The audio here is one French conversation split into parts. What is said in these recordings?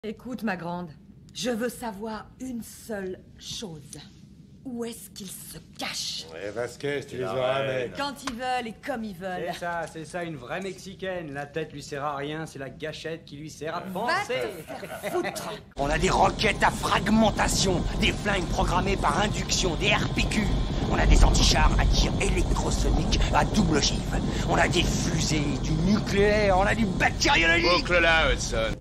Écoute, ma grande, je veux savoir une seule chose. Où est-ce qu'ils se cachent? Ouais, Vasquez, tu les auras, mec. Quand ils veulent et comme ils veulent. C'est ça, une vraie Mexicaine. La tête lui sert à rien, c'est la gâchette qui lui sert à Va penser. te faire foutre. On a des roquettes à fragmentation, des flingues programmées par induction, des RPQ. On a des antichars à tir électrosonique à double ogive. On a des fusées, du nucléaire, on a du bactériologique. Boucle-la, Hudson.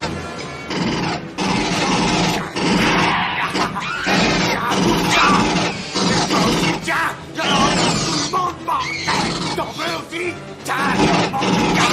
Tiens, tout le monde bordel. T'en veux aussi? Tiens,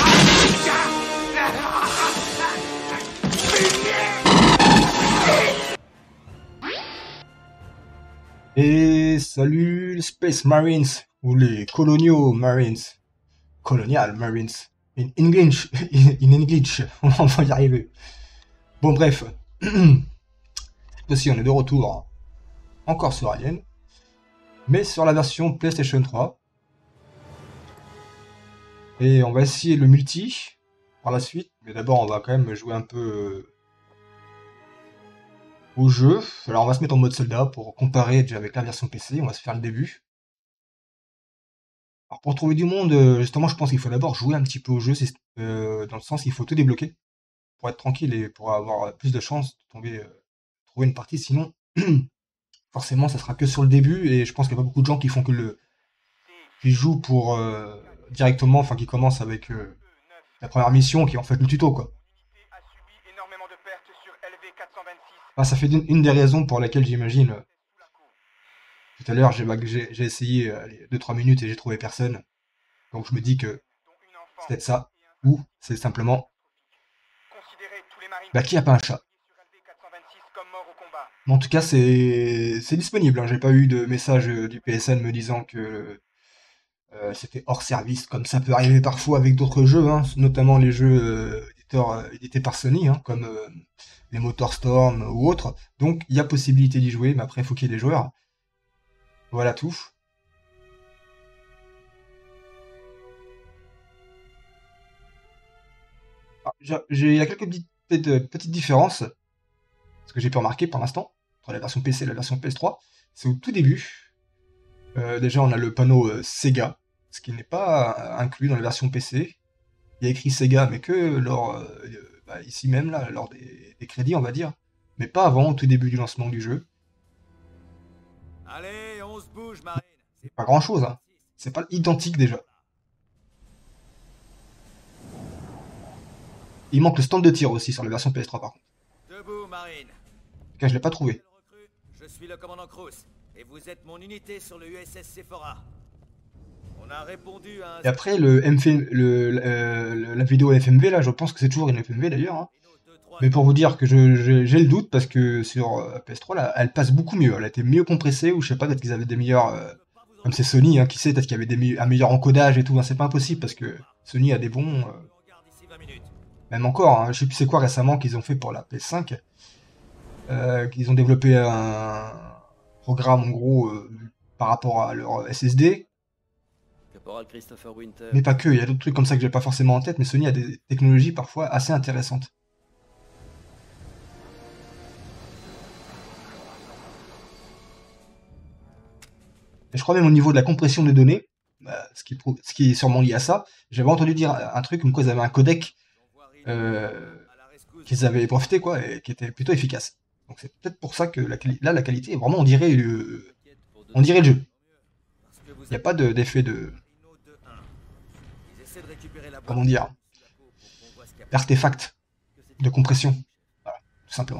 Et salut les Space Marines, ou les Colonial Marines. Colonial Marines. In English, in English, on va y arriver. Bon bref, cette fois-ci on est de retour, encore sur Alien, mais sur la version PlayStation 3. Et on va essayer le multi par la suite, mais d'abord on va quand même jouer un peu au jeu. Alors on va se mettre en mode soldat pour comparer déjà avec la version PC, on va se faire le début. Alors pour trouver du monde, justement je pense qu'il faut d'abord jouer un petit peu au jeu, dans le sens qu'il faut tout débloquer pour être tranquille et pour avoir plus de chances de trouver une partie, sinon forcément ça sera que sur le début, et je pense qu'il n'y a pas beaucoup de gens qui font qui jouent pour directement, enfin qui commencent avec la première mission qui est en fait le tuto quoi. Ah, ça fait une des raisons pour laquelle j'imagine tout à l'heure j'ai essayé 2-3 minutes et j'ai trouvé personne, donc je me dis que c'est peut-être ça, ou c'est simplement qui a pas un chat. Mais en tout cas c'est disponible, hein. J'ai pas eu de message du PSN me disant que c'était hors service, comme ça peut arriver parfois avec d'autres jeux, hein, notamment les jeux édités par Sony, hein, comme les MotorStorm ou autres. Donc il y a possibilité d'y jouer, mais après il faut qu'il y ait des joueurs. Voilà tout. Il y a quelques petites différences, ce que j'ai pu remarquer pour l'instant, entre la version PC et la version PS3. C'est au tout début. Déjà on a le panneau Sega, ce qui n'est pas inclus dans la version PC. Il y a écrit Sega, mais que lors, ici même, là, lors des crédits, on va dire. Mais pas avant, au tout début du lancement du jeu. Allez, on se bouge, Marine. C'est pas grand chose, hein. C'est pas identique déjà. Il manque le stand de tir aussi sur la version PS3 par contre. Debout, Marine. En tout cas, je l'ai pas trouvé. Je suis le commandant Cruz, et vous êtes mon unité sur le USS Sephora. On a répondu à un... Et après, la vidéo FMV, là, je pense que c'est toujours une FMV d'ailleurs. Hein. Mais pour vous dire que j'ai le doute, parce que sur PS3, là, elle passe beaucoup mieux. Elle a été mieux compressée, ou je sais pas, peut-être qu'ils avaient des meilleurs... comme c'est Sony, hein, qui sait, peut-être qu'il y avait un meilleur encodage et tout. Hein, c'est pas impossible, parce que Sony a des bons... même encore, hein, je sais plus c'est quoi récemment qu'ils ont fait pour la PS5. Qu'ils ont développé un programme, en gros, par rapport à leur SSD. Mais pas que, il y a d'autres trucs comme ça que j'ai pas forcément en tête, mais Sony a des technologies parfois assez intéressantes. Et je crois même au niveau de la compression des données, ce qui est sûrement lié à ça, j'avais entendu dire un truc comme quoi ils avaient un codec qu'ils avaient breveté, quoi, et qui était plutôt efficace. Donc c'est peut-être pour ça que la qualité est vraiment, on dirait le jeu. Il n'y a pas d'effet de... comment dire, d'artefact de compression. Voilà, tout simplement.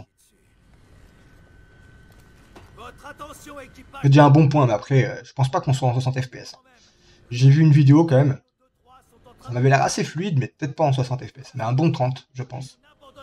C'est déjà un bon point, mais après, je pense pas qu'on soit en 60 FPS. J'ai vu une vidéo quand même. Ça m'avait l'air assez fluide, mais peut-être pas en 60 FPS. Mais un bon 30, je pense.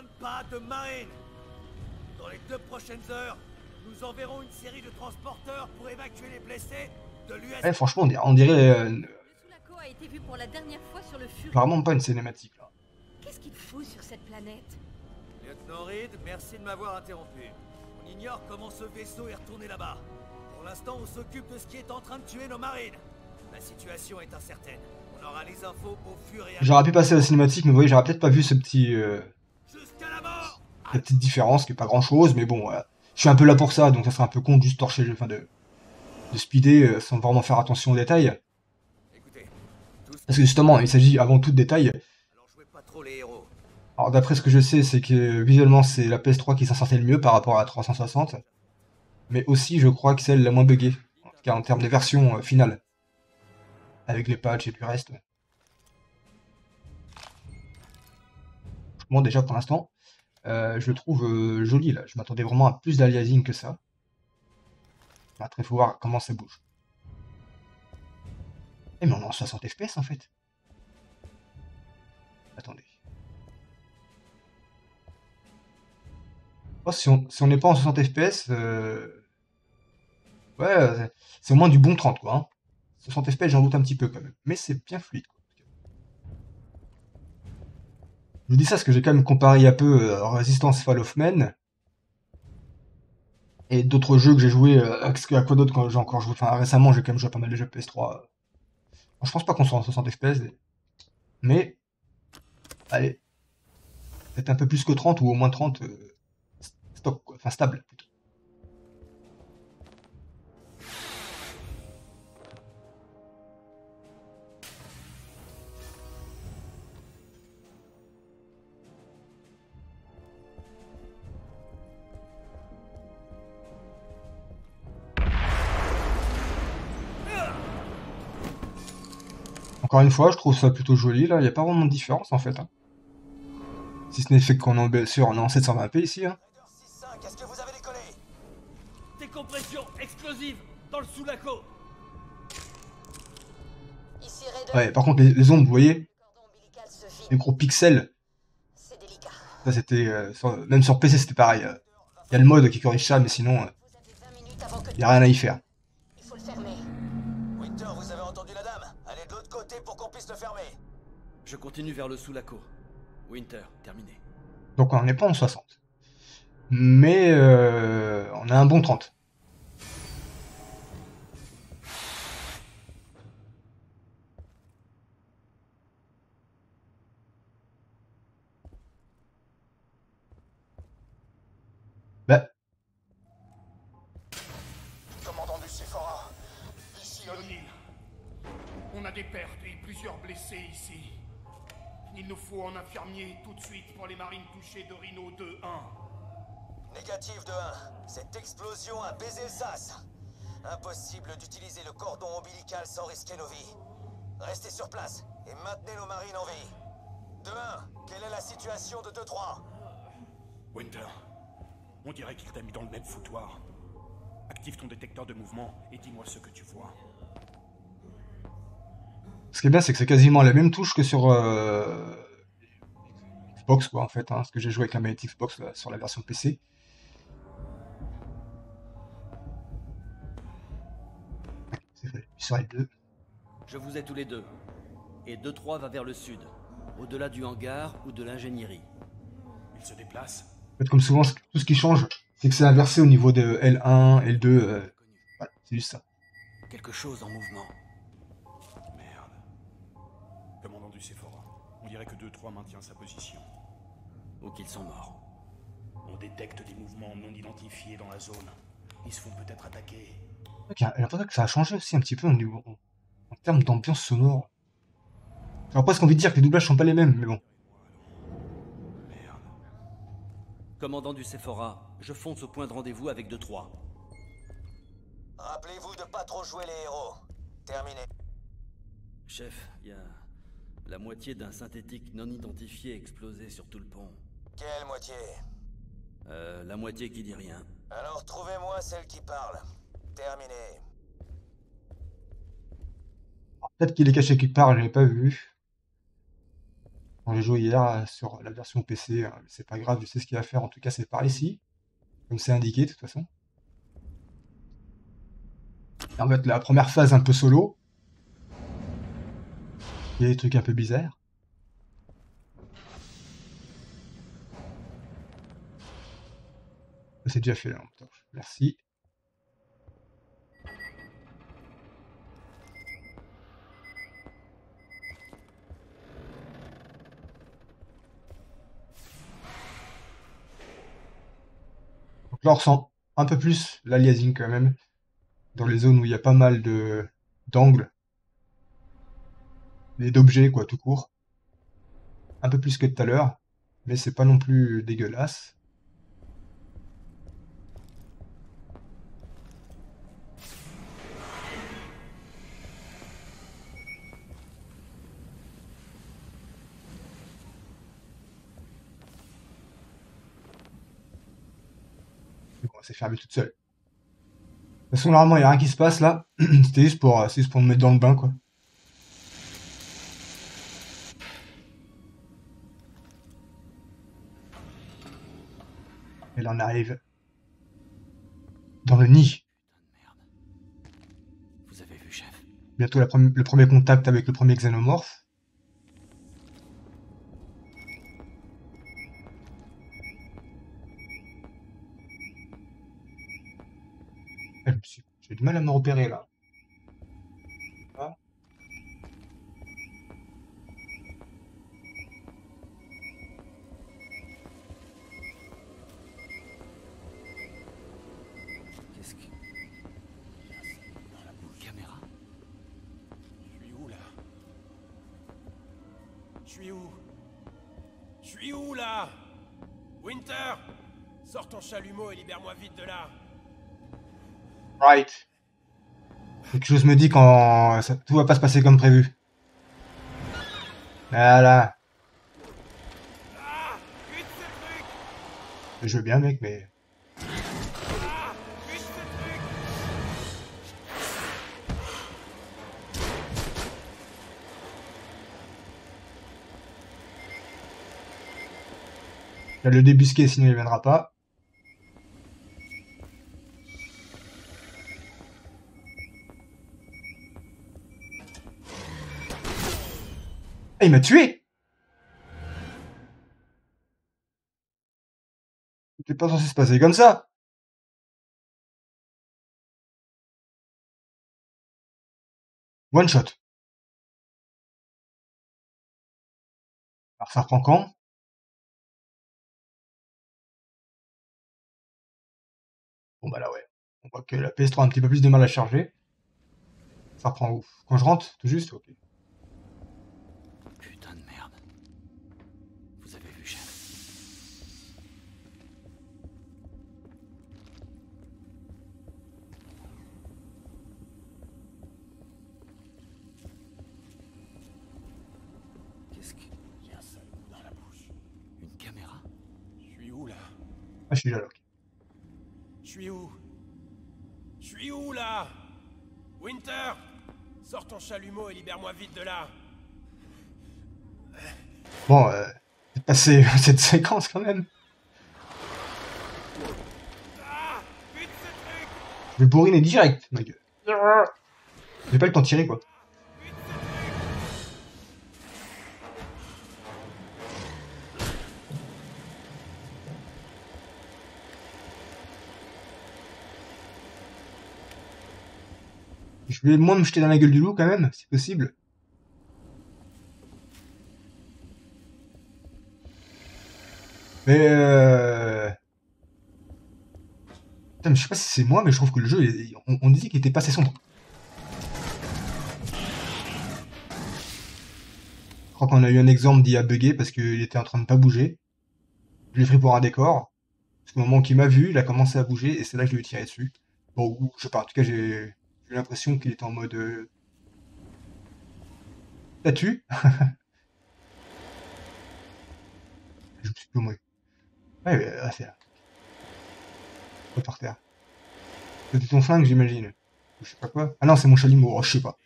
Dans les 2 prochaines heures, nous enverrons une série de transporteurs pour évacuer les blessés de l'US. Ouais, franchement, on dirait A été vu pour la dernière fois sur le Fury. vraiment pas une cinématique là. Qu'est-ce qu'il fout sur cette planète? Lieutenant Reed, merci de m'avoir interrompu. On ignore comment ce vaisseau est retourné là-bas. Pour l'instant, on s'occupe de ce qui est en train de tuer nos marines. La situation est incertaine. On aura les infos au fur et à mesure. J'aurais pu passer à la cinématique, mais vous voyez, j'aurais peut-être pas vu ce petit... Jusqu'à la mort. La petite différence, qui est pas grand chose, mais bon, voilà. Je suis un peu là pour ça, donc ça serait un peu con de juste torcher, enfin de speeder sans vraiment faire attention aux détails. Écoutez, tous, Parce que justement, il s'agit avant tout de détails. alors jouez pas trop les héros. Alors d'après ce que je sais, c'est que visuellement c'est la PS3 qui s'en sortait le mieux par rapport à la 360. Mais aussi je crois que c'est la moins buggée. En tout cas en termes de version finale. Avec les patchs et tout le reste. Moi déjà pour l'instant, je le trouve joli là. Je m'attendais vraiment à plus d'aliasing que ça. Après faut voir comment ça bouge. Eh mais on est en 60 FPS en fait. Attendez. Oh, si on n'est pas en 60 FPS, ouais, c'est au moins du bon 30 quoi. Hein. 60 FPS j'en doute un petit peu quand même. Mais c'est bien fluide quoi. Je vous dis ça parce que j'ai quand même comparé un peu Resistance Fall of Men et d'autres jeux que j'ai joué à quoi d'autre quand j'ai encore joué. Enfin récemment j'ai quand même joué à pas mal de jeux PS3. Bon, je pense pas qu'on soit en 60 FPS, mais allez, peut-être un peu plus que 30 ou au moins 30 stock quoi. Enfin stable plutôt. Encore une fois, je trouve ça plutôt joli là, il n'y a pas vraiment de différence en fait. Hein. Si ce n'est fait qu'on est bien sûr on est en 720p ici. Hein. Raider 6-5, est-ce que vous avez décollé? Décompression explosive dans le sous-laco. Ici Raider. Ouais, par contre les ombres, vous voyez, Le cordon ombilical se vide. les gros pixels, C'est délicat. ça c'était, même sur PC c'était pareil. Il y a le mode qui corrige ça, mais sinon Vous avez 20 minutes avant que il n'y a rien à y faire. il faut le fermer. Winter, vous avez entendu la dame? Allez de l'autre côté pour qu'on puisse le fermer. Je continue vers le sous-laco. Winter, terminé. Donc on n'est pas en 60. Mais on a un bon 30. Bah, Commandant du Sephora, ici O'Neill, on a des pertes et plusieurs blessés ici. Il nous faut un infirmier tout de suite pour les marines touchées de Rhino 2-1. Négatif de 1. Cette explosion a baisé le sas. Impossible d'utiliser le cordon ombilical sans risquer nos vies. Restez sur place et maintenez nos marines en vie. De 1, quelle est la situation de 2-3? Winter, on dirait qu'il t'a mis dans le même foutoir. Active ton détecteur de mouvement et dis-moi ce que tu vois. ce qui est bien, c'est que c'est quasiment la même touche que sur Xbox, quoi, en fait. Hein, parce que j'ai joué avec la manette Xbox là, sur la version PC. C'est vrai, sur les deux. Je vous ai tous les deux. Et 2-3 va vers le sud, au-delà du hangar ou de l'ingénierie. Il se déplace. En fait, comme souvent, tout ce qui change, c'est que c'est inversé au niveau de L1, L2. Voilà, c'est juste ça. Quelque chose en mouvement. Merde. Commandant du Sephora, on dirait que 2-3 maintient sa position. Ou qu'ils sont morts. On détecte des mouvements non identifiés dans la zone. Ils se font peut-être attaquer. J'ai l'impression que ça a changé aussi un petit peu au niveau, en termes d'ambiance sonore. J'aurais presque envie de dire que les doublages sont pas les mêmes, mais bon. Merde. Commandant du Sephora, je fonce au point de rendez-vous avec 2-3. Rappelez-vous de pas trop jouer les héros. Terminé. Chef, il y a la moitié d'un synthétique non identifié explosé sur tout le pont. Quelle moitié? La moitié qui dit rien. Alors trouvez-moi celle qui parle. Terminé. Peut-être qu'il est caché quelque part, je l'ai pas vu. Quand j'ai joué hier sur la version PC, c'est pas grave, je sais ce qu'il va faire, en tout cas c'est par ici. Comme c'est indiqué de toute façon. Et en fait la première phase un peu solo. Il y a des trucs un peu bizarres. C'est déjà fait là, merci. Je ressens un peu plus l'aliasing quand même, dans les zones où il y a pas mal d'angles, et d'objets quoi, tout court. Un peu plus que tout à l'heure, mais c'est pas non plus dégueulasse. Bon, c'est fermé toute seule. De toute façon, normalement, il n'y a rien qui se passe là. C'était juste pour me mettre dans le bain, quoi. Et là, on arrive dans le nid. Vous avez vu, chef? Bientôt le premier contact avec le premier xénomorphe. J'ai du mal à me repérer là. Ah. Qu'est-ce que... Dans la boule caméra? Je suis où là? Je suis où? Je suis où là? Winter! Sors ton chalumeau et libère-moi vite de là. Right. Quelque chose me dit quand tout va pas se passer comme prévu. Voilà. Ah! Vite ce truc! Je veux bien, mec, mais... Ah! Vite ce truc! Je vais le débusquer, sinon il viendra pas. Ah, il m'a tué! C'était pas censé se passer comme ça! One shot. Alors ça reprend quand? Bon bah là ouais. On voit que la PS3 a un petit peu plus de mal à charger. Ça reprend où? Quand je rentre? Tout juste? Ok. Putain de merde. Vous avez vu, chef? Qu'est-ce que... Il y a un sale goût dans la bouche. Une caméra? Je suis où là? Ah, je suis là, ok. Je suis où? Je suis où là? Winter! Sors ton chalumeau et libère-moi vite de là. Bon, c'est passé cette séquence quand même. Ah! Vite ce truc! Je vais bourriner direct, ma gueule. J'ai pas le temps de tirer, quoi. Vite ce truc! Je vais moins me jeter dans la gueule du loup, quand même, si possible. Mais putain, mais je sais pas si c'est moi, mais je trouve que le jeu, on disait qu'il était pas assez sombre. Je crois qu'on a eu un exemple d'IA buggé parce qu'il était en train de pas bouger. Je l'ai pris pour un décor. Parce qu'au moment qu'il m'a vu, il a commencé à bouger et c'est là que je lui ai tiré dessus. Bon, ou, je sais pas, en tout cas, j'ai eu l'impression qu'il était en mode... statue. Je me suis paumé. Ouais, mais là, c'est là. Pas par terre. C'était ton flingue, j'imagine. Je sais pas quoi. Ah non, c'est mon chalumeau. Oh, je sais pas.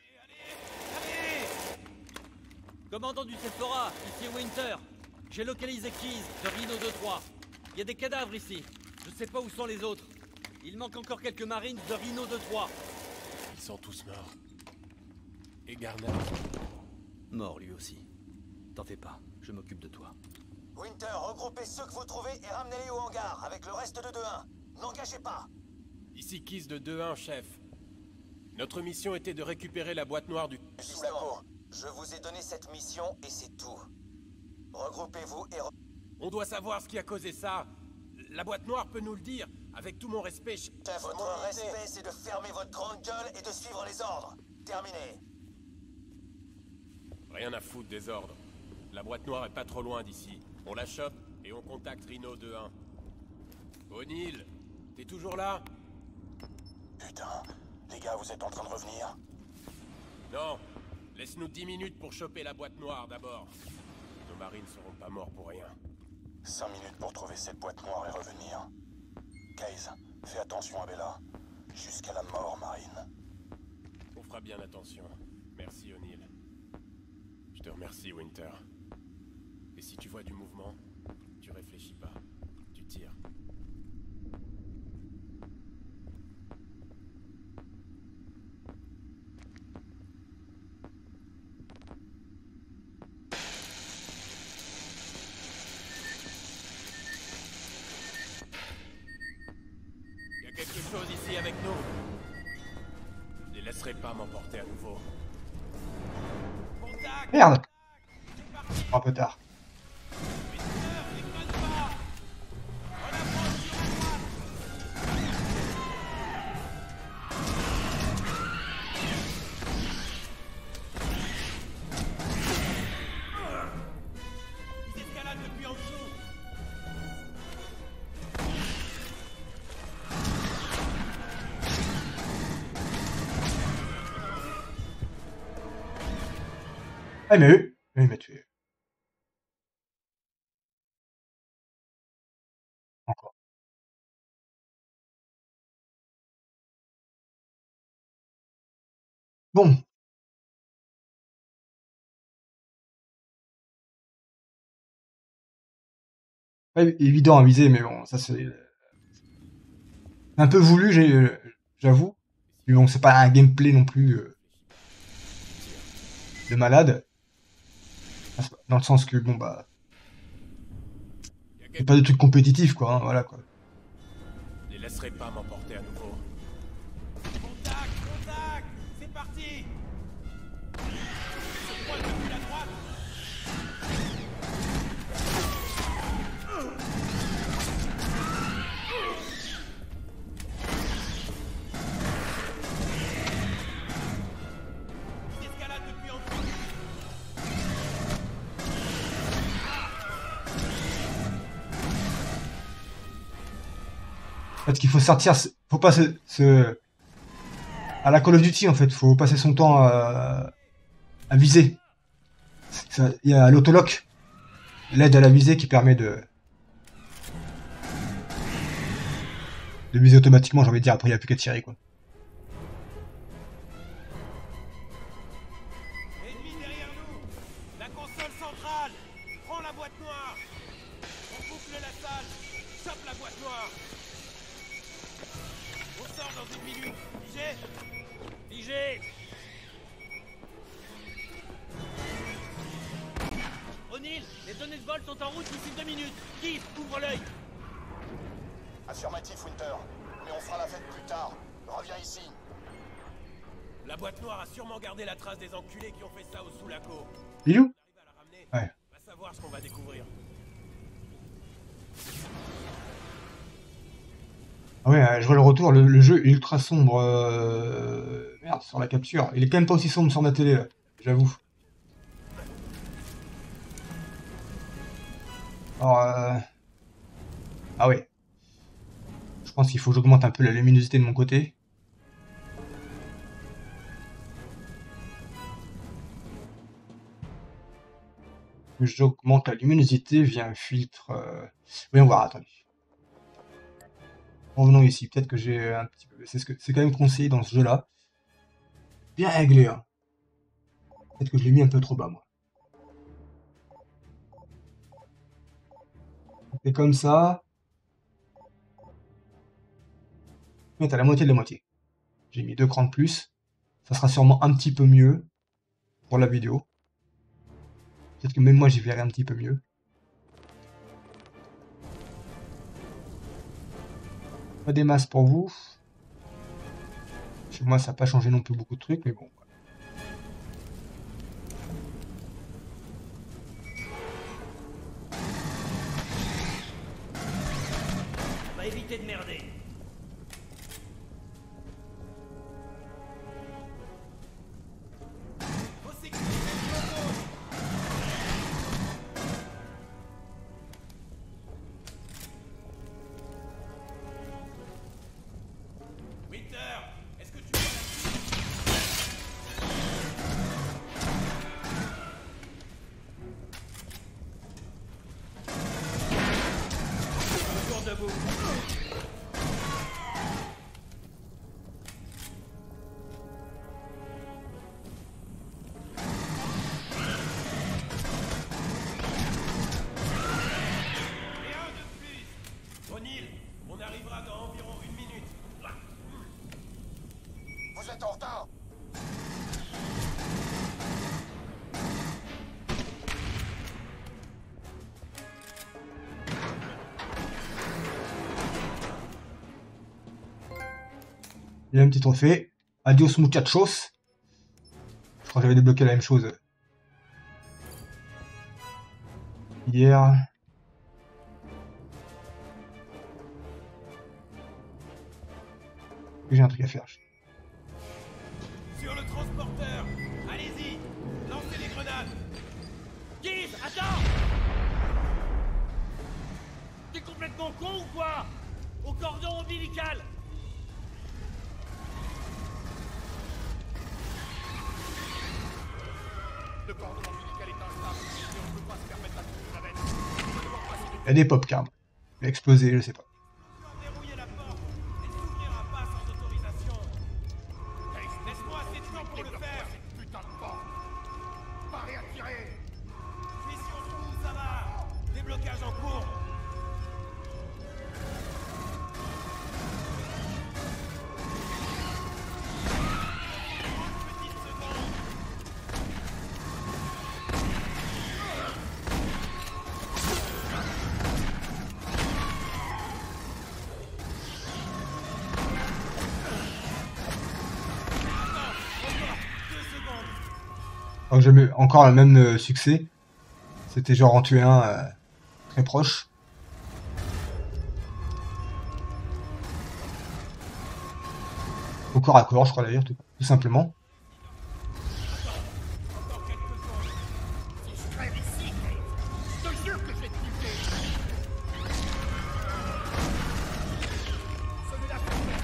Commandant du Sephora, ici Winter. J'ai localisé Keys de Rhino 2-3. Il y a des cadavres ici. Je sais pas où sont les autres. Il manque encore quelques Marines de Rhino 2-3. Ils sont tous morts. Et Garner? Mort lui aussi. T'en fais pas, je m'occupe de toi. Winter, regroupez ceux que vous trouvez et ramenez-les au hangar avec le reste de 2-1. N'engagez pas. Ici Kiss de 2-1, chef. Notre mission était de récupérer la boîte noire du... Sous la peau. Je vous ai donné cette mission et c'est tout. Regroupez-vous et... On doit savoir ce qui a causé ça. la boîte noire peut nous le dire. Avec tout mon respect, Votre respect, c'est de fermer votre grande gueule et de suivre les ordres. Terminé. Rien à foutre des ordres. La boîte noire est pas trop loin d'ici. On la chope et on contacte Rhino 2-1. O'Neill, t'es toujours là? Putain, les gars, vous êtes en train de revenir? Non. Laisse-nous 10 minutes pour choper la boîte noire d'abord. Nos marines seront pas morts pour rien. 5 minutes pour trouver cette boîte noire et revenir. Case, fais attention à Bella. Jusqu'à la mort, Marine. On fera bien attention. Merci, O'Neill. Je te remercie, Winter. Et si tu vois du mouvement, tu réfléchis pas. Tu tires. Il y a quelque chose ici avec nous. Je les laisserai pas m'emporter à nouveau. Merde! Un peu tard. Ils escaladent depuis en dessous. Ah, il m'a eu. Il m'a tué. Encore. Bon. Pas évident à viser, mais bon, ça c'est un peu voulu, j'avoue. Mais bon, c'est pas un gameplay non plus de malade. Dans le sens que, bon, bah... c'est pas de trucs compétitifs, quoi, hein, voilà, quoi. Je les laisserai pas m'emporter à nouveau. Contact, contact, c'est parti. Se pointe depuis la droite. Ils escaladent depuis en dessous. Parce qu'il faut sortir, faut pas à la Call of Duty en fait, faut passer son temps à viser. Il y a l'autolock, l'aide à la visée qui permet de viser automatiquement, j'ai envie de dire, après il n'y a plus qu'à tirer quoi. Ennemi derrière nous. La console centrale. Prends la boîte noire. On boucle la salle. Chope la boîte noire. On sort dans une minute. Figé. Figé. O'Neill, les données de vol sont en route d'ici 2 minutes. Keith, ouvre l'œil. Affirmatif, Winter. Mais on fera la fête plus tard. Reviens ici. La boîte noire a sûrement gardé la trace des enculés qui ont fait ça au Sulaco. Bilou? On arrive à la ramener. Ouais. On va savoir ce qu'on va découvrir. Ah ouais, je vois le retour, le jeu est ultra sombre. Merde, sur la capture. Il est quand même pas aussi sombre sur ma télé, là, j'avoue. Alors, ah ouais. Je pense qu'il faut que j'augmente un peu la luminosité de mon côté. J'augmente la luminosité via un filtre. Voyons voir, attendez. Revenons ici, peut-être que j'ai un petit peu... C'est quand même conseillé dans ce jeu-là. Bien réglé, hein. Peut-être que je l'ai mis un peu trop bas, moi. On fait comme ça. Mettre à la moitié de la moitié. J'ai mis 2 crans de plus. Ça sera sûrement un petit peu mieux pour la vidéo. Peut-être que même moi j'y verrai un petit peu mieux. Pas des masses pour vous. Chez moi ça n'a pas changé non plus beaucoup de trucs, mais bon. emmerder. Faut sécuriser le logo. Winter, est-ce que tu peux... Toujours debout. Et un de plus. O'Neill, on arrivera dans environ 1 minute. Vous êtes en retard. Il y a un petit trophée. Adios muchachos. Je crois que j'avais débloqué la même chose hier. J'ai un truc à faire. Sur le transporteur. Allez-y. Lancez les grenades. Guise, attends. T'es complètement con ou quoi? Au cordon ombilical. Le cordon ombilical est instable et on ne peut pas se permettre d'appuyer la navette. On va devoir passer Il y a des pop cards. Il a explosé, je sais pas. Verrouiller la porte et s'ouvrira pas sans autorisation. Laisse-moi assez de temps pour le faire. cette putain de porte. Parez à tirer. Mission sous, ça va. Déblocage en cours. Petite seconde. Alors j'ai eu encore le même succès. C'était genre en tuer un très proche. Au corps à corps, je crois d'ailleurs, tout simplement. Encore quelques secondes. Si je crève ici, je te jure que je vais te buter. Celui-là pour faire.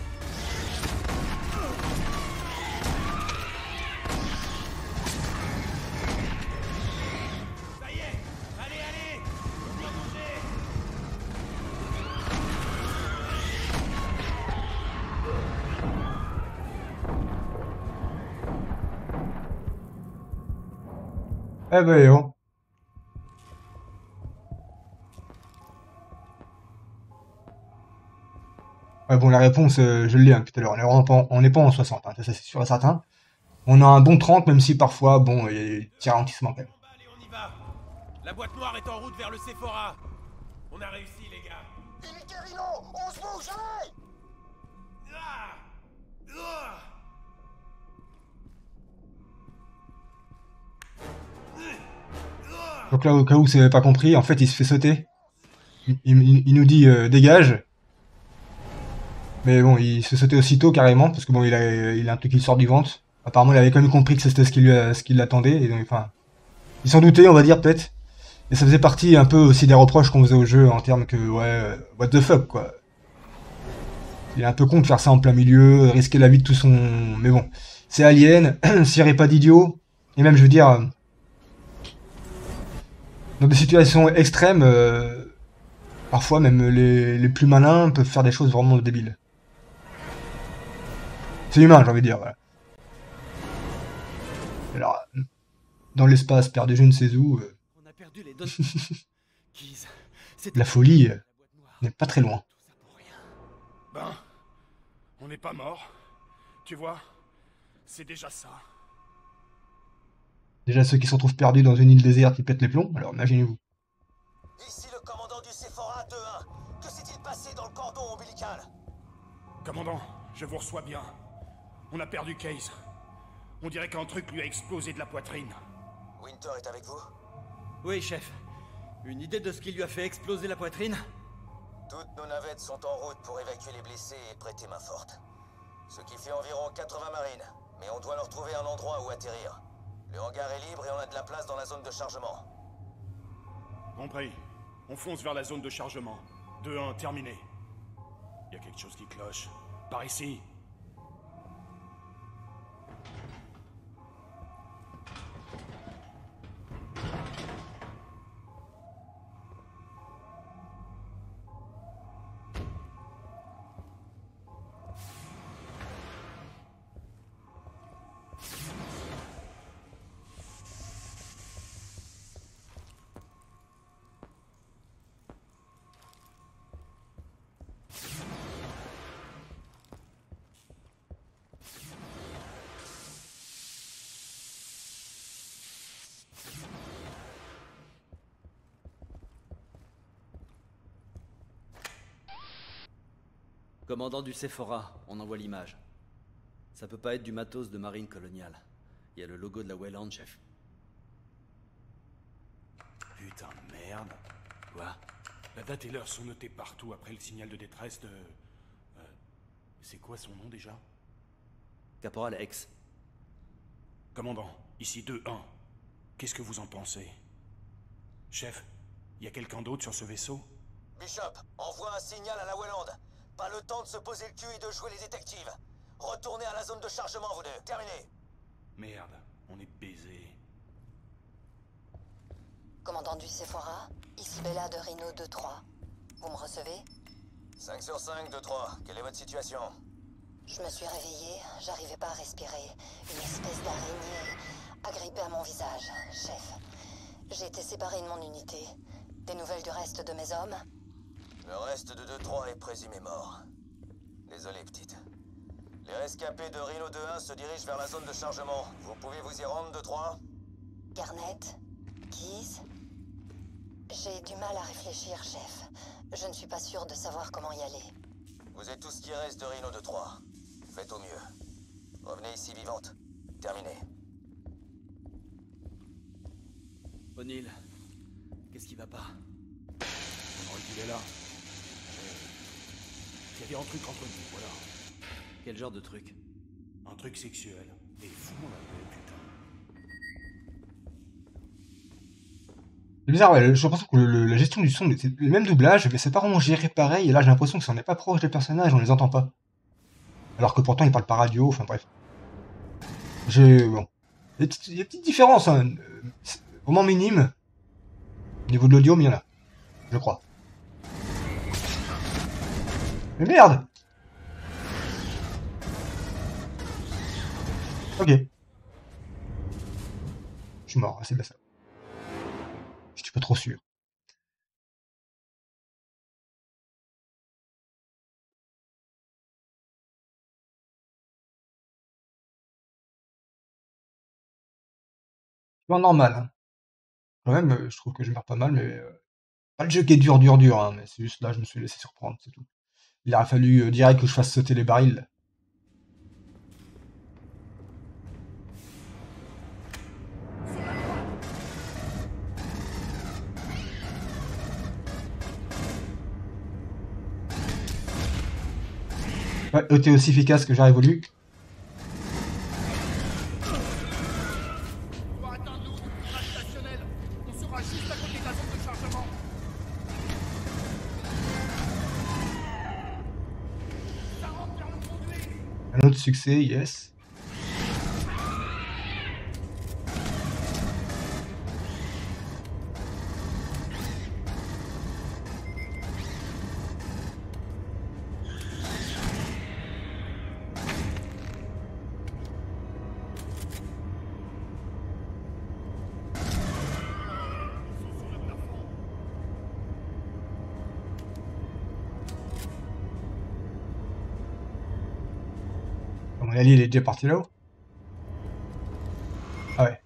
Ça y est. Allez, allez. On doit bouger. Eh ben oh. Ouais, bon, la réponse, je l'ai tout à l'heure. On n'est pas en 60, hein, ça c'est sûr et certain. On a un bon 30, même si parfois, bon, il y a des petits ralentissements quand même. Allez, on y va. La boîte noire est en route vers le Sephora. On a réussi, les gars. Il est Rino, on se bouge, allez. Ah Ah Donc là, au cas où vous n'avez pas compris, en fait, il se fait sauter. Il nous dit dégage. Mais bon, il se fait sauter aussitôt carrément, parce que bon, il a un truc qui sort du ventre. Apparemment, il avait quand même compris que c'était ce qui l'attendait. Et donc, enfin, il s'en doutait, on va dire peut-être. Et ça faisait partie un peu aussi des reproches qu'on faisait au jeu en termes que, ouais, what the fuck, quoi. Il est un peu con de faire ça en plein milieu, risquer la vie de tout son... Mais bon, c'est Alien, s'il n'y aurait pas d'idiot. Et même, je veux dire, dans des situations extrêmes, parfois même les plus malins peuvent faire des choses vraiment débiles. C'est humain, j'ai envie de dire, voilà. Alors, dans l'espace, perdu je ne sais où, On a perdu les données. Keys, la folie n'est pas très loin. Ben, on n'est pas mort. Tu vois, c'est déjà ça. Déjà ceux qui se retrouvent perdus dans une île déserte qui pètent les plombs, alors imaginez-vous. Ici le commandant du Sephora 2-1. Que s'est-il passé dans le cordon ombilical? Commandant, je vous reçois bien. On a perdu Case. On dirait qu'un truc lui a explosé de la poitrine. Winter est avec vous? Oui, chef. Une idée de ce qui lui a fait exploser la poitrine? Toutes nos navettes sont en route pour évacuer les blessés et prêter main forte. Ce qui fait environ 80 marines, mais on doit leur trouver un endroit où atterrir. Le hangar est libre et on a de la place dans la zone de chargement. Compris. On fonce vers la zone de chargement. 2-1, terminé. Y a quelque chose qui cloche. Par ici. Commandant du Sephora, on envoie l'image. Ça peut pas être du matos de marine coloniale. Il y a le logo de la Weyland, chef. Putain de merde. Quoi? La date et l'heure sont notées partout après le signal de détresse de... c'est quoi son nom déjà? Caporal X. Commandant, ici 2-1. Qu'est-ce que vous en pensez? Chef, y a quelqu'un d'autre sur ce vaisseau? Bishop, envoie un signal à la Weyland. Pas le temps de se poser le cul et de jouer les détectives. Retournez à la zone de chargement, vous deux. Terminé. Merde, on est baisés. Commandant du Sephora, ici Bella de Rhino 2-3. Vous me recevez? 5 sur 5, 2-3. Quelle est votre situation? Je me suis réveillée, j'arrivais pas à respirer. Une espèce d'araignée agrippée à mon visage, chef. J'ai été séparé de mon unité. Des nouvelles du reste de mes hommes? Le reste de 2-3 est présumé mort. Désolé, petite. Les rescapés de Rhino 2-1 se dirigent vers la zone de chargement. Vous pouvez vous y rendre, 2-3? Garnett? Keys? J'ai du mal à réfléchir, chef. Je ne suis pas sûr de savoir comment y aller. Vous êtes tout ce qui reste de Rhino 2-3. Faites au mieux. Revenez ici vivante. Terminé. O'Neill, qu'est-ce qui va pas? On aurait qu'il est là. Il y avait un truc entre nous, voilà. Quel genre de truc? Un truc sexuel. Et fous-moi la paix, putain. C'est bizarre, ouais, j'ai l'impression que la gestion du son, c'est le même doublage, mais c'est pas vraiment géré pareil, et là j'ai l'impression que ça en est pas proche des personnages, on les entend pas. Alors que pourtant ils parlent par radio, enfin bref. Bon. Il y a des petites différences, hein, vraiment minimes. Au niveau de l'audio, mais il y en a. Je crois. Mais merde! Ok. Je suis mort, c'est bien ça. Je suis pas trop sûr. C'est pas normal, hein. Quand même, je trouve que je meurs pas mal, mais pas le jeu qui est dur, hein, mais c'est juste là, je me suis laissé surprendre, c'est tout. Il aurait fallu direct que je fasse sauter les barils. Ouais, t'es aussi efficace que j'aurais voulu. On doit atteindre le haut du virage stationnel. On sera juste à côté de la zone de chargement. Ça rentre vers le conduit. Un autre succès, yes. Mon allié, il est déjà parti là-haut. Ah ouais.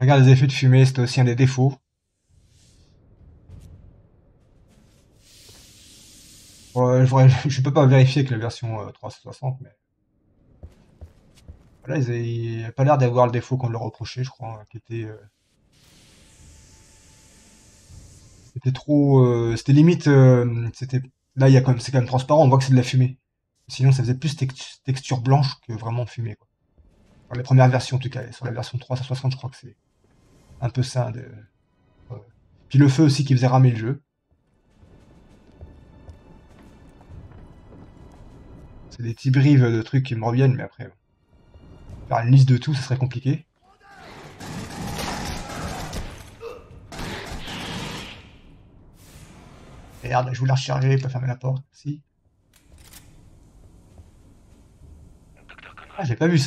regarde les effets de fumée, c'était aussi un des défauts. Je peux pas vérifier avec la version 360, mais... Là, il n'y a pas l'air d'avoir le défaut qu'on leur reprochait, je crois, hein, qui était... C'était trop... c'était limite... c'était... Là, c'est quand même transparent, on voit que c'est de la fumée. Sinon, ça faisait plus texture blanche que vraiment fumée, quoi. Sur les premières versions, en tout cas. Sur la version 360, je crois que c'est un peu ça. Puis le feu aussi qui faisait ramer le jeu. C'est des petits brives de trucs qui me reviennent, mais après... Faire une liste de tout, ça serait compliqué. Merde, je voulais la recharger, pas fermer la porte. Si. Ah, j'ai pas vu ça.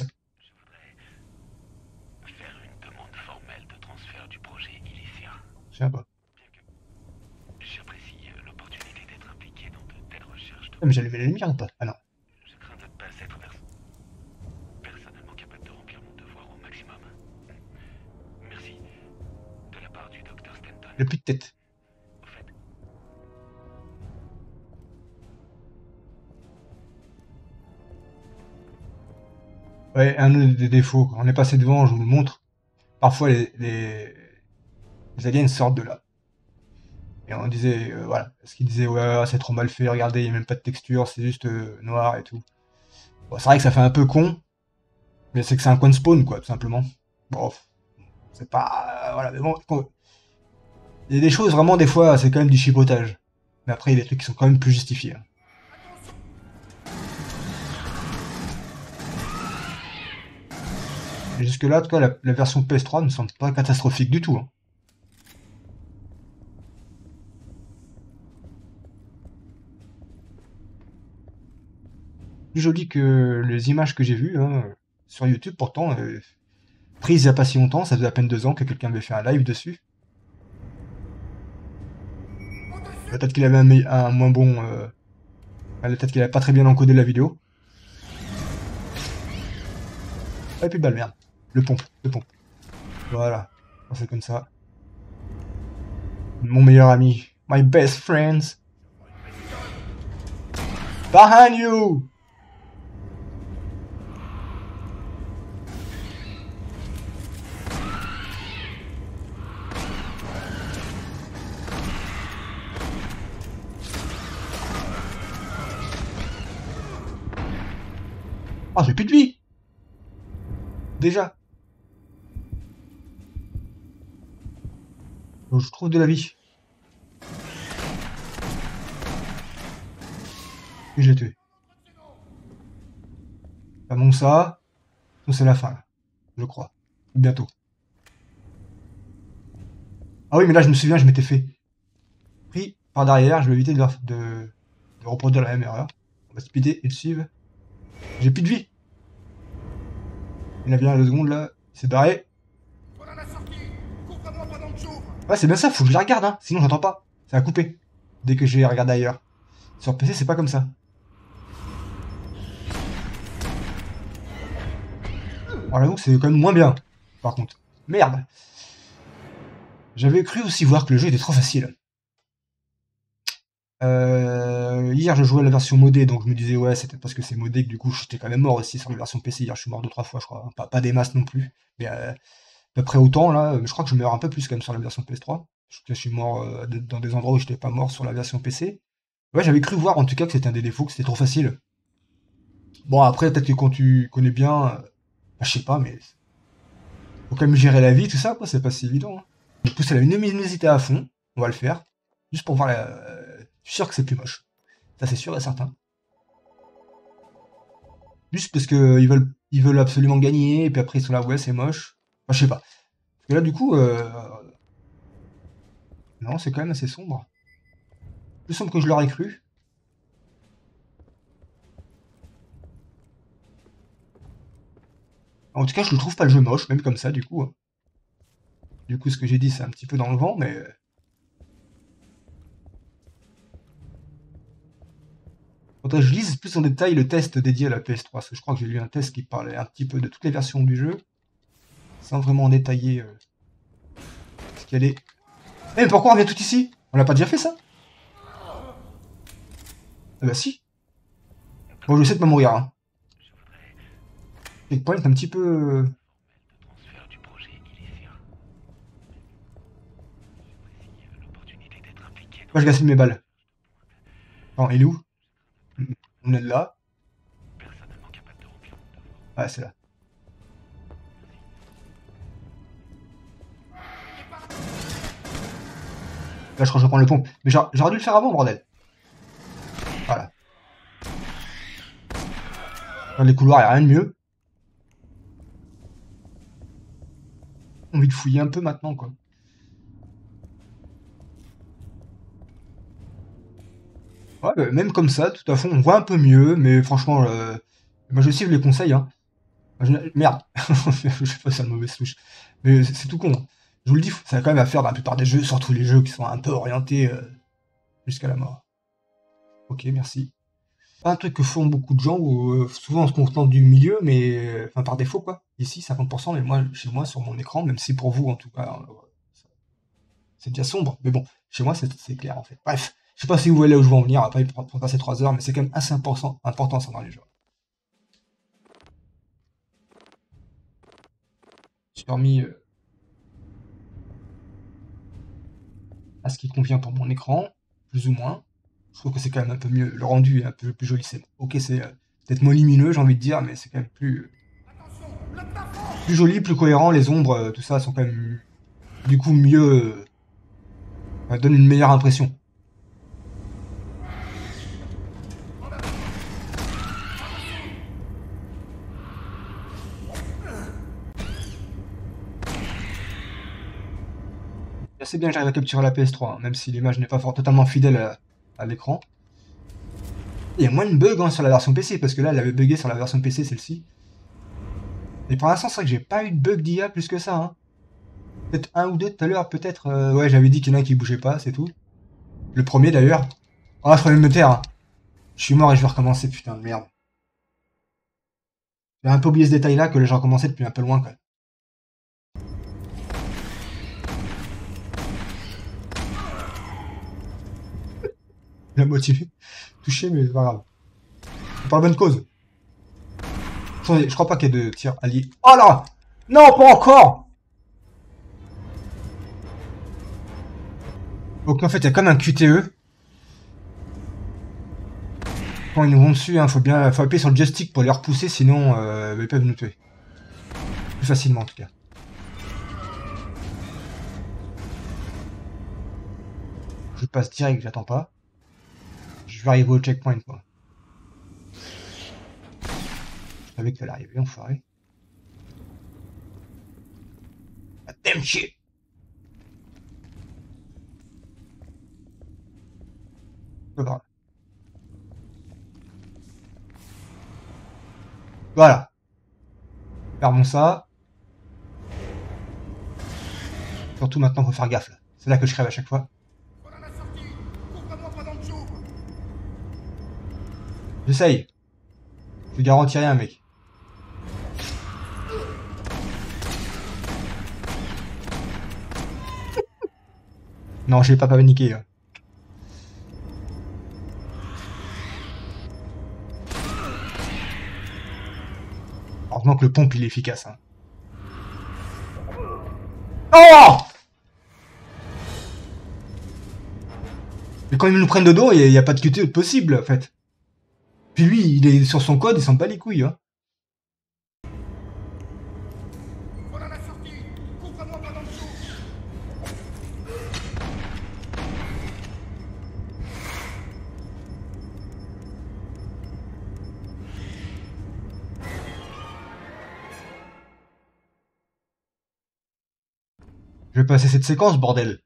Je voudrais faire une demande formelle de transfert du projet Elysia. Je sais pas. J'apprécie l'opportunité d'être impliqué dans de telles recherches. Ah, mais j'ai levé les lumières ou pas? Ah non. Je crains de ne pas être personnellement capable de remplir mon devoir au maximum. Merci. De la part du Dr Stanton. J'ai plus de tête. Ouais, un des défauts. Quand on est passé devant, je vous le montre. Parfois, les aliens sortent de là. Et on disait, voilà. Parce qu'ils disaient, ouais, c'est trop mal fait, regardez, il n'y a même pas de texture, c'est juste noir et tout. Bon, c'est vrai que ça fait un peu con. Mais c'est que c'est un coin de spawn, quoi, tout simplement. Bon, c'est pas... voilà, mais bon... Il y a des choses, vraiment, des fois, c'est quand même du chipotage. Mais après, il y a des trucs qui sont quand même plus justifiés. Et jusque là, en tout cas, la version PS3 ne semble pas catastrophique du tout. Hein. Plus joli que les images que j'ai vues hein, sur YouTube, pourtant, prises il n'y a pas si longtemps, ça faisait à peine 2 ans que quelqu'un avait fait un live dessus. Peut-être qu'il avait un moins bon... peut-être qu'il n'avait pas très bien encodé la vidéo. Et puis bah merde. Le pompe. Voilà. C'est comme ça. Mon meilleur ami. My best friends. Behind you! Ah, j'ai plus de vie! Déjà. Donc, je trouve de la vie. Et je l'ai tué. Ah bon ça. C'est la fin là. Je crois. Bientôt. Ah oui mais là je me souviens je m'étais fait pris par derrière, je vais éviter de reproduire la même erreur. On va speeder et le suivre. J'ai plus de vie. Il a bien 2 secondes là, il s'est barré. Ouais c'est bien ça, faut que je la regarde hein, sinon j'entends pas. Ça va couper. Dès que je vais regarder ailleurs. Sur PC c'est pas comme ça. Alors j'avoue que c'est quand même moins bien, par contre. Merde. J'avais cru aussi voir que le jeu était trop facile. Hier je jouais à la version modée, donc je me disais ouais c'était parce que c'est modé que du coup j'étais quand même mort aussi sur la version PC. Hier je suis mort 2-3 fois je crois, pas des masses non plus, mais à peu près autant là. Je crois que je meurs un peu plus quand même sur la version PS3. Je suis mort dans des endroits où j'étais pas mort sur la version PC. Ouais j'avais cru voir en tout cas que c'était un des défauts, que c'était trop facile. Bon après peut-être que quand tu connais bien, bah, je sais pas mais faut quand même gérer la vie tout ça quoi, c'est pas si évident. Hein. Je pousse à la luminosité à fond, on va le faire, juste pour voir la... Je suis sûr que c'est plus moche. Ça c'est sûr et certain. Juste parce que ils veulent absolument gagner, et puis après ils sont là, ouais c'est moche. Enfin, je sais pas. Parce que là du coup... Non, c'est quand même assez sombre. Plus sombre que je l'aurais cru. En tout cas, je ne trouve pas le jeu moche, même comme ça, du coup. Du coup, ce que j'ai dit, c'est un petit peu dans le vent, mais... Faudrait que je lise plus en détail le test dédié à la PS3, parce que je crois que j'ai lu un test qui parlait un petit peu de toutes les versions du jeu, sans vraiment détailler y a des... Eh, mais pourquoi on revient tout ici? On l'a pas déjà fait, ça? Ah bah si. Bon, je vais essayer de pas mourir, hein. Checkpoint un petit peu... Moi, je gaspille mes balles. Non, il est où? On est là. Ah, c'est là. Là, je crois que je reprends le pompe. Mais j'aurais dû le faire avant, bordel. Voilà. Dans les couloirs, il n'y a rien de mieux. J'ai envie de fouiller un peu maintenant, quoi. Ouais, bah, même comme ça, tout à fond, on voit un peu mieux, mais franchement, moi je suivre les conseils, hein. Merde, je sais pas si c'est une mauvaise touche, mais c'est tout con. Hein. Je vous le dis, ça va quand même à faire dans la plupart des jeux, surtout les jeux qui sont un peu orientés jusqu'à la mort. Ok, merci. Pas un truc que font beaucoup de gens, où souvent on se contente du milieu, mais enfin par défaut quoi. Ici 50%, mais moi, chez moi, sur mon écran, même si pour vous en tout cas, c'est déjà sombre, mais bon, chez moi c'est clair en fait. Bref. Je sais pas si vous voyez là où je veux en venir, après pour passer 3 heures, mais c'est quand même assez important ça dans les jeux. J'ai remis à ce qui convient pour mon écran, plus ou moins. Je trouve que c'est quand même un peu mieux, le rendu est un peu plus joli. Ok, c'est peut-être moins lumineux, j'ai envie de dire, mais c'est quand même plus joli, plus cohérent. Les ombres, tout ça, sont quand même du coup mieux, donnent une meilleure impression. C'est bien que j'arrive à capturer la PS3, hein, même si l'image n'est pas totalement fidèle à l'écran. Il y a moins de bugs hein, sur la version PC, parce que là, elle avait bugué sur la version PC, celle-ci. Et pour l'instant, c'est vrai que j'ai pas eu de bug d'IA plus que ça. Hein. Peut-être un ou deux tout à l'heure, peut-être. Ouais, j'avais dit qu'il y en a qui bougeaient pas, c'est tout. Le premier d'ailleurs. Oh, je pourrais même me taire. Hein. Je suis mort et je vais recommencer, putain de merde. J'ai un peu oublié ce détail-là, que j'ai recommencé depuis un peu loin, quoi. La moitié touché, mais c'est pas grave. C'est pas la bonne cause. Attendez, je crois pas qu'il y ait de tir allié. Oh là! Non, pas encore! Donc en fait, il y a comme un QTE. Quand ils nous vont dessus, hein, faut appuyer sur le joystick pour les repousser, sinon ils peuvent nous tuer. Plus facilement en tout cas. Je passe direct, j'attends pas. Je vais arriver au checkpoint, quoi. Je savais que ça allait arriver, enfoiré. Ah, damn shit! Pas grave. Voilà. Fermons ça. Surtout maintenant, faut faire gaffe, là. C'est là que je crève à chaque fois. J'essaye. Je garantis rien, mec. Non, je vais pas paniquer. Hein. Heureusement que le pompe il est efficace. Hein. Oh! Mais quand ils nous prennent de dos, il n'y a pas de QTE possible, en fait. Puis lui, il est sur son code, il s'en bat les couilles, hein. Voilà la sortie. Couvre-moi par en dessous. Je vais passer cette séquence, bordel.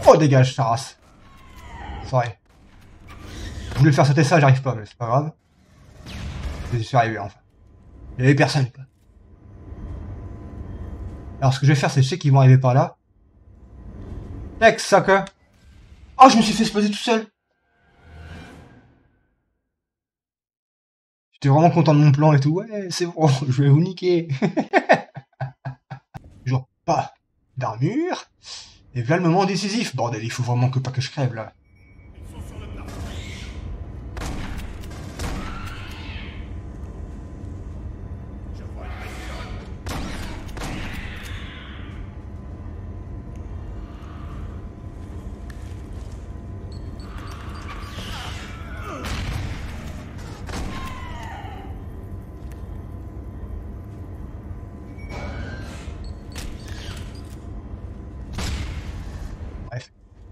Oh, dégage, sa race. Sorry. Je voulais faire sauter ça, j'arrive pas, mais c'est pas grave. Je suis arrivé enfin. Il y avait personne, quoi. Alors, ce que je vais faire, c'est je sais qu'ils vont arriver par là. Tac, sucker. Oh, je me suis fait exploser tout seul. J'étais vraiment content de mon plan et tout. Ouais, c'est bon, je vais vous niquer. Genre, pas d'armure. Et voilà le moment décisif. Bordel, il faut vraiment que pas que je crève, là. Bref.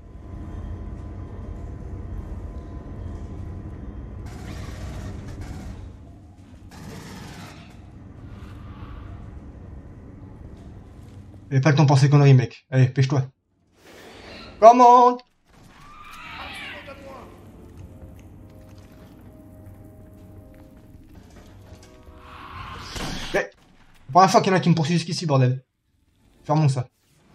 J'avais pas le temps de penser conneries, mec. Allez, pêche-toi. Comment? C'est la première fois qu'il y en a qui me poursuivent jusqu'ici, bordel. Fermons ça.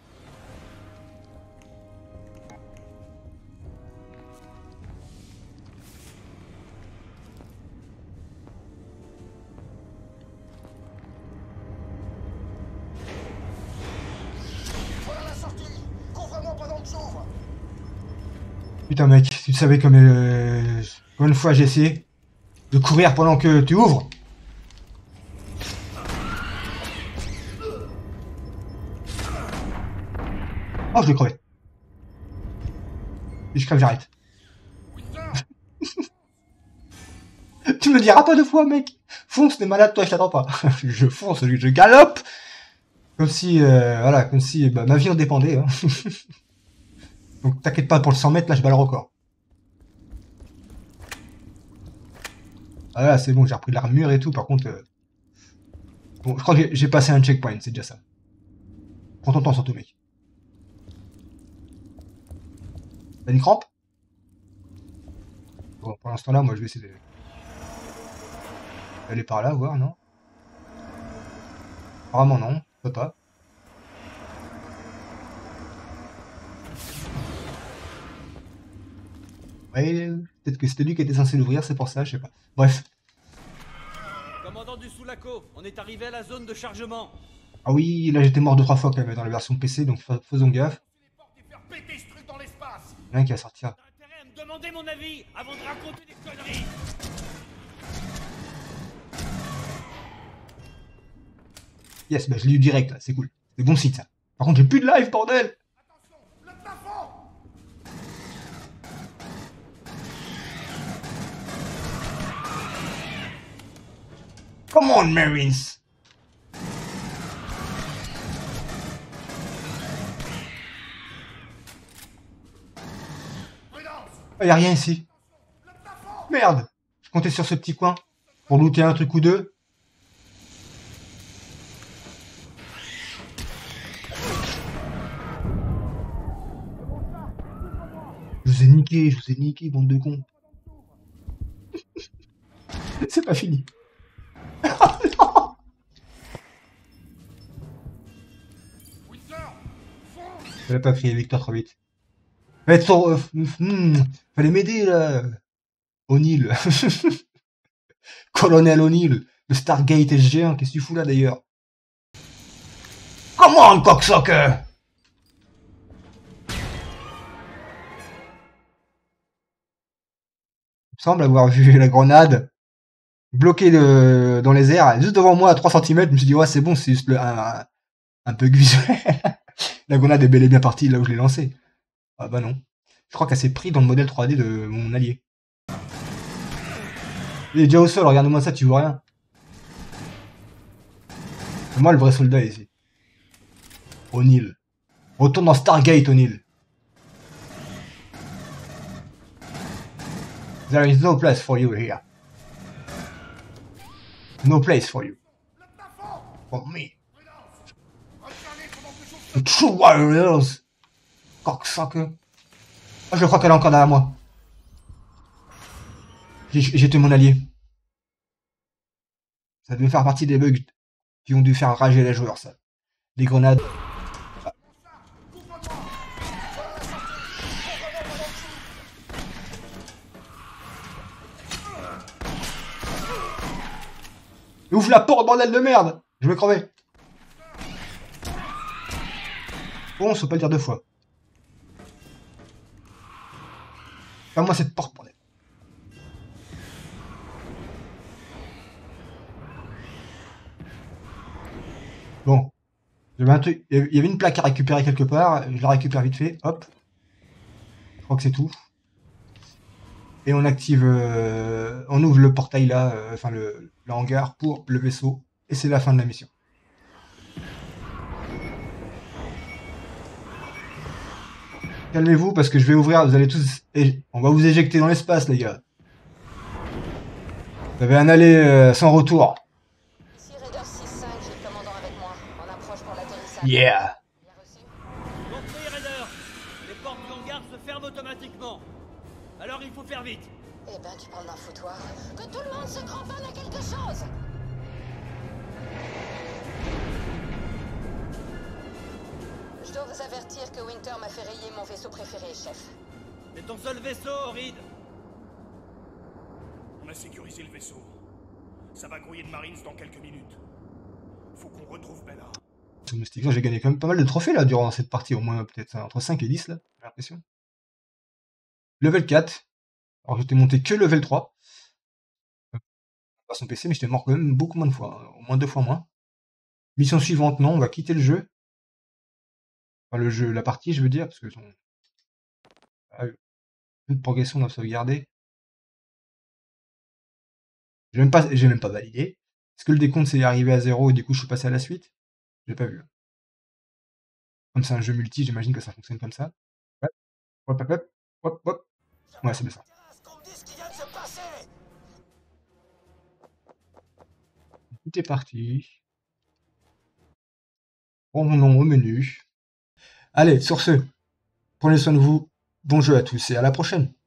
Putain mec, tu savais comme une fois j'ai essayé de courir pendant que tu ouvres. Oh, je l'ai crevé. Si je crève, j'arrête. Tu me le diras pas deux fois, mec. Fonce, t'es malade, toi, je t'attends pas. Je fonce, je galope. Comme si, voilà, comme si ma vie en dépendait. Hein. Donc t'inquiète pas, pour le 100 mètres, là, je bats le record. Ah là, c'est bon, j'ai repris de l'armure et tout, par contre... Bon, je crois que j'ai passé un checkpoint, c'est déjà ça. Prends ton temps, surtout, mec. T'as une crampe? Bon, pour l'instant là, moi je vais essayer d'aller par là, voir, non? Apparemment non, je peux pas. Ouais, peut-être que c'était lui qui était censé l'ouvrir, c'est pour ça, je sais pas. Bref. Commandant du Sulaco, on est arrivé à la zone de chargement. Ah oui, là j'étais mort 2-3 fois quand même dans la version PC, donc faisons gaffe. Il y en a un qui va sortir. T'as intérêt à me demander mon avis avant de raconter des conneries. Yes, bah je l'ai eu direct là, c'est cool. C'est bon site ça. Par contre j'ai plus de live, bordel! Come on, Marines! Oh, y'a rien ici. Merde! Je comptais sur ce petit coin pour looter un truc ou deux. Je vous ai niqué, bande de cons. C'est pas fini. J'avais pas crié Victor trop vite. Fallait m'aider là. O'Neill. Colonel O'Neill. Le Stargate SG1. Qu'est-ce que tu fous là d'ailleurs? Come on, cocksucker! Il me semble avoir vu la grenade bloquée dans les airs, juste devant moi à 3 cm. Je me suis dit, ouais, c'est bon, c'est juste un bug visuel. La grenade est bel et bien partie là où je l'ai lancée. Ah bah non. Je crois qu'elle s'est pris dans le modèle 3D de mon allié. Il est déjà au sol, regarde-moi ça, tu vois rien. C'est moi le vrai soldat ici. O'Neill. Retourne dans Stargate, O'Neill. There is no place for you here. No place for you. For me. The true warriors. Cocksucker. Oh, je crois qu'elle est encore derrière moi. J'ai tué mon allié. Ça devait faire partie des bugs qui ont dû faire rager les joueurs, ça. Les grenades. Ah. Ouvre la porte, bordel de merde! Je vais crever. Bon, ça peut pas le dire deux fois. Ferme-moi cette porte, bordel. Bon. J'avais un truc. Il y avait une plaque à récupérer quelque part. Je la récupère vite fait. Hop. Je crois que c'est tout. Et on active. On ouvre le portail là. Enfin, le hangar pour le vaisseau. Et c'est la fin de la mission. Calmez-vous parce que je vais ouvrir. Vous allez tous. On va vous éjecter dans l'espace, les gars. Vous avez un aller sans retour. Ici Raider 6-5, j'ai le commandant avec moi. On approche pour l'atterrissage. Yeah! Compris, Raider. Les portes du hangar se ferment automatiquement. Alors il faut faire vite. Eh ben, tu parles d'un foutoir. Que tout le monde se cramponne à quelque chose! Je dois vous avertir que Winter m'a fait rayer mon vaisseau préféré, chef. C'est ton seul vaisseau, Reed. On a sécurisé le vaisseau. Ça va grouiller de Marines dans quelques minutes. Faut qu'on retrouve Bella. J'ai gagné quand même pas mal de trophées là durant cette partie, au moins peut-être entre 5 et 10 là, j'ai l'impression. Level 4. Alors j'étais monté que level 3. Pas son PC, mais j'étais mort quand même beaucoup moins de fois, hein, au moins 2 fois moins. Mission suivante, non, on va quitter le jeu. Enfin le jeu, la partie je veux dire, parce que son... Toute progression doit sauvegarder. J'ai même pas validé. Est-ce que le décompte s'est arrivé à 0 et du coup je suis passé à la suite? J'ai pas vu. Comme c'est un jeu multi, j'imagine que ça fonctionne comme ça. Ouais. Hop, hop, hop, hop, hop. Ouais, c'est bien ça. Tout est parti. Revenons au menu. Allez, sur ce, prenez soin de vous. Bon jeu à tous et à la prochaine.